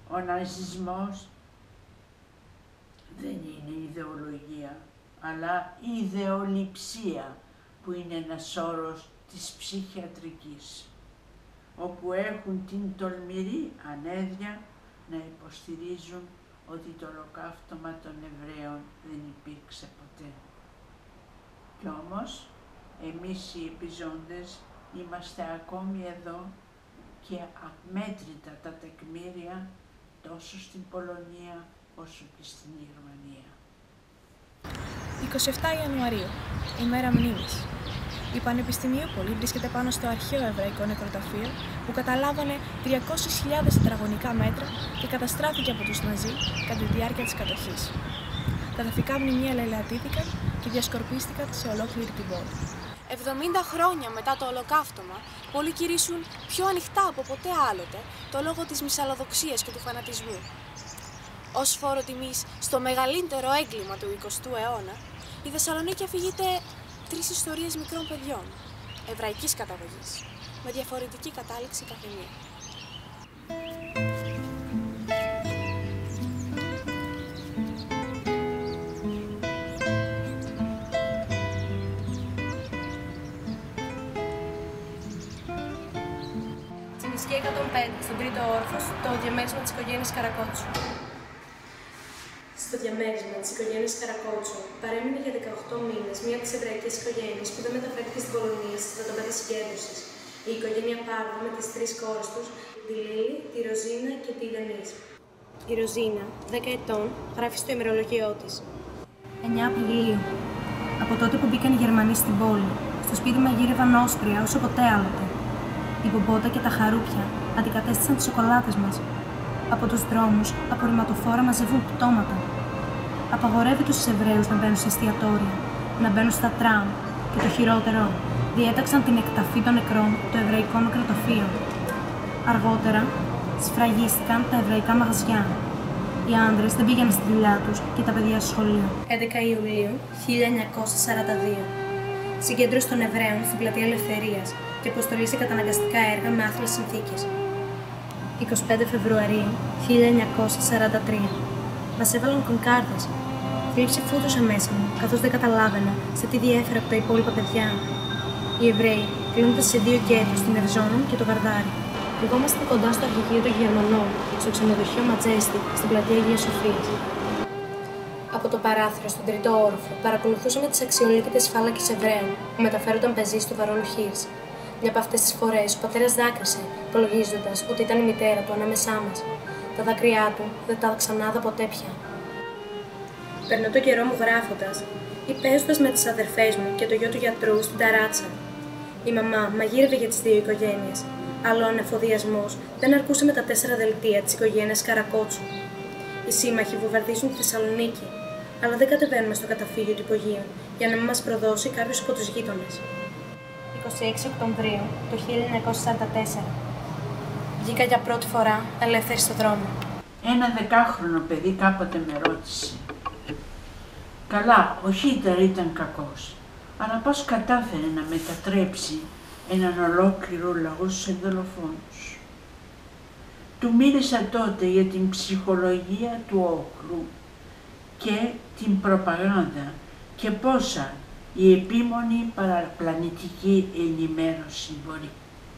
Ο ναζισμός δεν είναι ιδεολογία, αλλά ιδεολειψία, που είναι ένας όρος της ψυχιατρικής, όπου έχουν την τολμηρή ανέδεια να υποστηρίζουν ότι το ολοκαύτωμα των Εβραίων δεν υπήρξε ποτέ. Κι όμως, εμείς οι επιζώντες είμαστε ακόμη εδώ και αμέτρητα τα τεκμήρια τόσο στην Πολωνία όσο και στην Γερμανία. 27 Ιανουαρίου, ημέρα μνήμης. Η Πανεπιστημιούπολη βρίσκεται πάνω στο αρχαίο εβραϊκό νεκροταφείο που καταλάβανε 300.000 τετραγωνικά μέτρα και καταστράφηκε από τους Ναζί κατά τη διάρκεια της κατοχής. Τα ταφικά μνημεία λαιλατήθηκαν και διασκορπίστηκαν σε ολόκληρη την πόλη. 70 χρόνια μετά το ολοκαύτωμα, πολλοί κηρύσσουν πιο ανοιχτά από ποτέ άλλοτε το λόγο της μυσαλλοδοξίας και του φανατισμού. Ως φόρο τιμής στο μεγαλύτερο έγκλημα του 20ου αιώνα, η Θεσσαλονίκη αφηγείται 3 ιστορίες μικρών παιδιών, εβραϊκής καταγωγής, με διαφορετική κατάληξη καθεμία. Στην Ισκία 105, στον τρίτο όροφο, το διαμέρισμα της οικογένειας Καρακότσου. Στο διαμέρισμα της οικογένειας Καρακότσου παρέμεινε για 18 μήνες μία από τις εβραϊκές οικογένειες που δεν μεταφέρθηκε στην Πολωνία στις 35 συγκέντρωσης. Η οικογένεια Πάρδο με τις 3 κόρες τους, τη Λίλη, τη Ροζίνα και τη Δενίζ. Η Ροζίνα, 10 ετών, γράφει στο ημερολόγιό της. 9 Απριλίου. Από τότε που μπήκαν οι Γερμανοί στην πόλη, στο σπίτι μαγείρευαν όσπρια όσο ποτέ άλλοτε. Η μπομπότα και τα χαρούπια αντικατέστησαν τις σοκολάτες μας. Από τους δρόμους, απορριμματοφόρα μαζεύουν πτώματα. Απαγορεύεται στους Εβραίους να μπαίνουν σε εστιατόρια, να μπαίνουν στα τραμ και το χειρότερο, διέταξαν την εκταφή των νεκρών το εβραϊκό νεκροταφείο. Αργότερα, σφραγίστηκαν τα εβραϊκά μαγαζιά. Οι άντρες δεν πήγαιναν στη δουλειά τους και τα παιδιά στο σχολείο. 11 Ιουλίου 1942. Συγκέντρωση των Εβραίων στην Πλατεία Ελευθερίας και αποστολή σε καταναγκαστικά έργα με άθλιες συνθήκες. 25 Φεβρουαρίου 1943. Μας έβαλαν κονκάρδες. Θλίψη φούτουσε μέσα μου, καθώς δεν καταλάβαινα σε τι διέφερα από τα υπόλοιπα παιδιά. Οι Εβραίοι κλείνονται σε 2 γκέτο, στην Ερζόνου και το Βαρδάρι. Κρυβόμαστε κοντά στο αρχηγείο των Γερμανών, στο ξενοδοχείο Ματζέστη, στην πλατεία Αγίας Σοφίας. Από το παράθυρο στον τρίτο όροφο παρακολουθούσαμε τις αξιολύπητες φάλακες Εβραίων που μεταφέρονταν πεζοί στο Βαρόλου Χίρς. Μια από αυτές τις φορές ο πατέρας δάκρυσε, υπολογίζοντας ότι ήταν η μητέρα του ανάμεσά μας. Τα δάκρυά του δεν τα ξανάδα ποτέ πια. Περνώ τον καιρό μου γράφοντας ή παίζοντας με τις αδερφές μου και το γιο του γιατρού στην ταράτσα. Η μαμά μαγείρευε για τις 2 οικογένειες. Αλλά ο ανεφοδιασμός δεν αρκούσε με τα 4 δελτία της οικογένειας Καρακότσου. Οι σύμμαχοι βομβαρδίζουν τη Θεσσαλονίκη, αλλά δεν κατεβαίνουμε στο καταφύγιο του υπογείου για να μην μας προδώσει κάποιος από τους γείτονες. 26 Οκτωβρίου το 1944. Βγήκα για πρώτη φορά ελεύθερη στο δρόμο. Ένα 10χρονο παιδί κάποτε με ρώτησε: «Καλά, ο Χίτλερ ήταν κακός, αλλά πώς κατάφερε να μετατρέψει έναν ολόκληρο λαό σε δολοφόνους?» Του μίλησα τότε για την ψυχολογία του όχλου και την προπαγάνδα και πόσα η επίμονη παραπλανητική ενημέρωση μπορεί.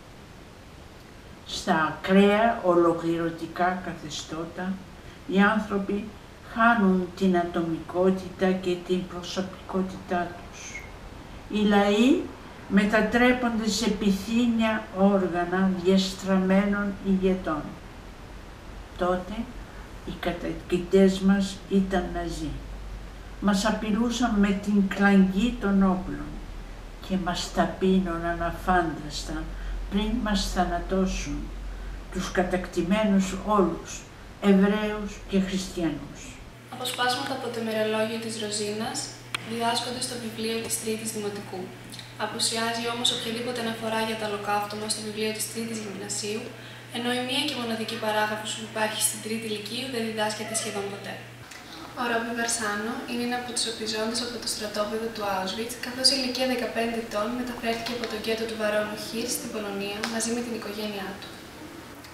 Στα ακραία ολοκληρωτικά καθεστώτα οι άνθρωποι χάνουν την ατομικότητα και την προσωπικότητά τους. Οι λαοί μετατρέπονται σε πυθύνια όργανα διαστραμμένων ηγετών. Τότε οι κατακτητές μας ήταν Ναζί. Μας απειλούσαν με την κλαγγή των όπλων και μας ταπείνωναν αφάνταστα πριν μας θανατώσουν, τους κατακτημένους όλους, Εβραίους και Χριστιανούς. Αποσπάσματα από το ημερολόγιο της Ροζίνας διδάσκονται στο βιβλίο της Τρίτης Δημοτικού. Απουσιάζει όμως οποιαδήποτε αναφορά για το ολοκαύτωμα στο βιβλίο της Τρίτης Γυμνασίου, ενώ η μία και μοναδική παράγραφος που υπάρχει στην Τρίτη Λυκείου δεν διδάσκεται σχεδόν ποτέ. Ο Ρόμπι Βαρσάνο είναι ένα από τους οπιζόντες από το στρατόπεδο του Auschwitz, καθώς σε ηλικία 15 ετών μεταφέρθηκε από τον γκέτο του Βαρόλου Χίρς στην Πολωνία μαζί με την οικογένειά του. Από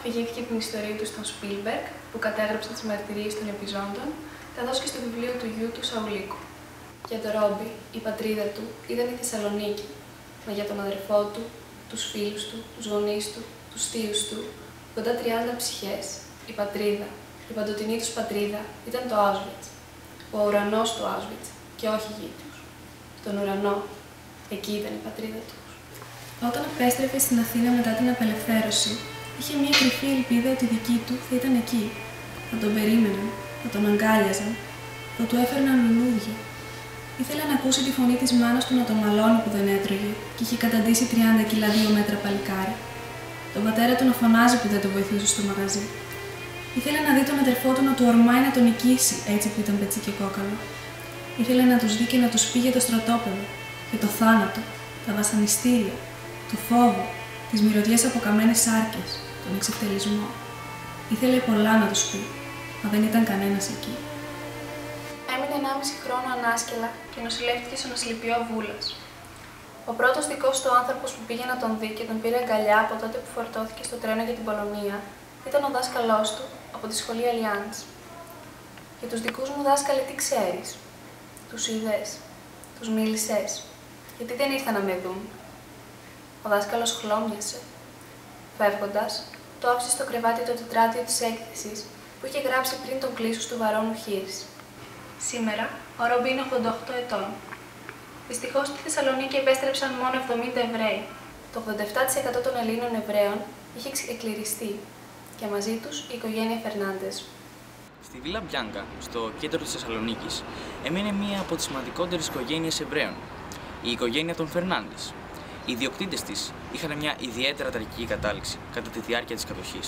αφηγήθηκε την ιστορία του στον Σπίλμπεργκ, που κατέγραψε τις μαρτυρίες των επιζώντων, καθώς και στο βιβλίο του γιου του Σαουλίκου. Για τον Ρόμπι, η πατρίδα του ήταν η Θεσσαλονίκη, μα για τον αδερφό του, τους φίλους του, τους γονείς του, τους θείους του, κοντά 30 ψυχές, η πατρίδα, η παντοτινή τους πατρίδα ήταν το Auschwitz, ο ουρανός του Auschwitz και όχι η γη τους. Τον ουρανό, εκεί ήταν η πατρίδα τους. Όταν επέστρεφε στην Αθήνα μετά την απελευθέρωση, είχε μια κρυφή ελπίδα ότι οι δικοί του θα ήταν εκεί. Θα τον περίμεναν, θα τον αγκάλιαζαν, θα του έφερναν λουλούδια. Ήθελε να ακούσει τη φωνή της μάνας του να τον μαλώνει που δεν έτρωγε και είχε καταντήσει 30 κιλά 2 μέτρα παλικάρι. Τον πατέρα του να φωνάζει που δεν το βοηθούσε στο μαγαζί. Ήθελε να δει τον αδερφό του να του ορμάει να τον νικήσει έτσι που ήταν πετσί και κόκαλο. Ήθελε να τους δει και να τους πει για το στρατόπεδο, για το θάνατο, τα βασανιστήρια, το φόβο, τις μυρωδιές από καμένες σάρκες, τον εξευτελισμό. Ήθελε πολλά να τους πει, μα δεν ήταν κανένας εκεί. Έμεινε 1,5 χρόνο ανάσκελα και νοσηλεύτηκε στο νοσηλιπιό Βούλας. Ο πρώτος δικός του άνθρωπος που πήγε να τον δει και τον πήρε αγκαλιά από τότε που φορτώθηκε στο τρένο για την Πολωνία ήταν ο δάσκαλός του από τη σχολή Αλιάντς. Για τους δικούς μου δάσκαλοι τι ξέρεις? Τους είδες? Τους μίλησες? Γιατί δεν ήρθαν να με δουν? Ο δάσκαλος χλώμιασε. Φεύγοντας, το άφησε στο κρεβάτι το τετράδιο της έκθεσης που είχε γράψει πριν τον κλείσους του Βαρώνου Χίρς. Σήμερα, ο Ρόμπι είναι 88 ετών. Δυστυχώς, στη Θεσσαλονίκη επέστρεψαν μόνο 70 Εβραίοι. Το 87% των Ελλήνων Εβραίων είχε εκκληριστεί και μαζί τους η οικογένεια Φερνάντες. Στη Βίλα Μπιάνκα, στο κέντρο της Θεσσαλονίκης, έμεινε μία από τις σημαντικότερες οικογένειες Εβραίων, η οικογένεια των Φερνάντες. Οι ιδιοκτήτες της είχαν μια ιδιαίτερα τραγική κατάληξη κατά τη διάρκεια της κατοχής.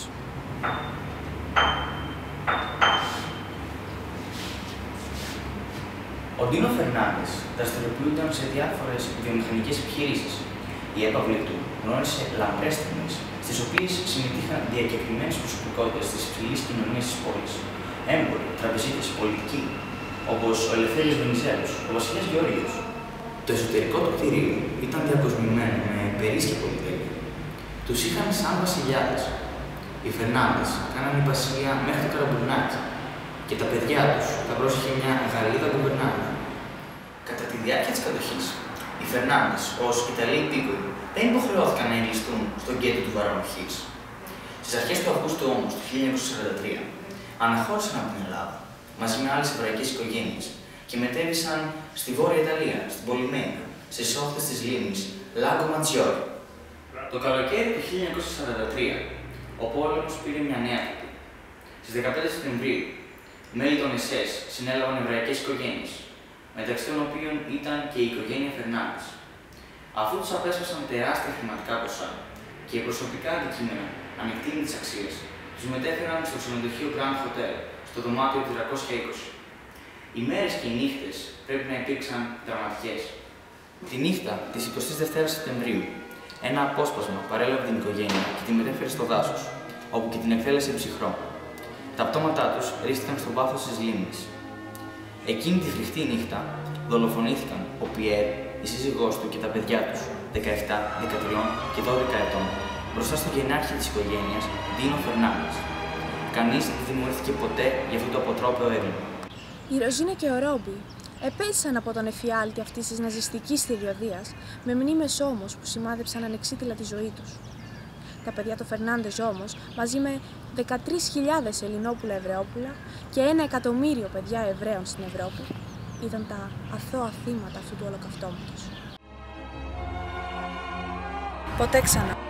Ο Ντίνο Φερνάντες δραστηριοποιούνταν σε διάφορες βιομηχανικές επιχειρήσεις. Η έπαυλη του γνώρισε λαμπρές στιγμές, στις οποίες συμμετείχαν διακεκριμένες προσωπικότητες της υψηλής κοινωνίας της πόλης. Έμποροι, τραπεζίτες, πολιτικοί, όπως ο Ελευθέριος Βενιζέλος, ο βασιλιάς Γεώργιος. Το εσωτερικό του κτηρίου ήταν διακοσμημένο με περίσσια πολυτέλεια. Τους είχαν σαν βασιλιάδες. Οι Φερνάντες κάναν υπασία μέχρι το καραμπουρνάκι και τα παιδιά τους τα πρόσεχε μια Γαλλίδα γκουβερνάντα. Κατά τη διάρκεια της κατοχής, οι Φερνάντες ως Ιταλοί υπήκοοι δεν υποχρεώθηκαν να ενλιστούν στον κέντρο του Βαρώνου Χίρς. Στις αρχές του Αυγούστου όμως, το 1943, αναχώρησαν από την Ελλάδα μαζί με άλλες εβραϊκές οικογένειες και μετέβησαν στη Βόρεια Ιταλία, στην Πολυμαία, στις όχθες της λίμνης Λάγκο Ματζιόρι. Το καλοκαίρι του 1943, ο πόλεμος πήρε μια νέα τύπη. Στις 15 Σεπτεμβρίου, μέλη των ΕΣΕΣ συνέλαβαν εβραϊκές οικογένειες, μεταξύ των οποίων ήταν και η οικογένεια Φερνάντες. Αφού τους απέσπασαν τεράστια χρηματικά ποσά και προσωπικά αντικείμενα ανεκτήμητης αξίας, τους μετέφεραν στο ξενοδοχείο Grand Hotel, στο δωμάτιο 420. Οι μέρες και οι νύχτες πρέπει να υπήρξαν δραματικές. Τη νύχτα της 22ης Σεπτεμβρίου, ένα απόσπασμα παρέλαβε την οικογένεια και τη μετέφερε στο δάσος, όπου και την εκτέλεσε ψυχρό. Τα πτώματά τους ρίστηκαν στο βάθος της λίμνης. Εκείνη τη φρικτή νύχτα δολοφονήθηκαν ο Πιέρ, η σύζυγός του και τα παιδιά τους, 17, 13 και 12 ετών, μπροστά στο γενάρχη της οικογένειας, Ντίνο Φερνάντες. Κανείς δεν τιμωρήθηκε ποτέ για αυτό το αποτρόπαιο έγκλημα. Η Ροζίνα και ο Ρόμπι επέζησαν από τον εφιάλτη αυτής της ναζιστικής θηριωδίας, με μνήμες όμως που σημάδεψαν ανεξίτηλα τη ζωή τους. Τα παιδιά των Φερνάντες όμως, μαζί με 13.000 Ελληνόπουλα Εβραιόπουλα και 1 εκατομμύριο παιδιά Εβραίων στην Ευρώπη, ήταν τα αθώα θύματα αυτού του ολοκαυτώματος. Ποτέ ξανά.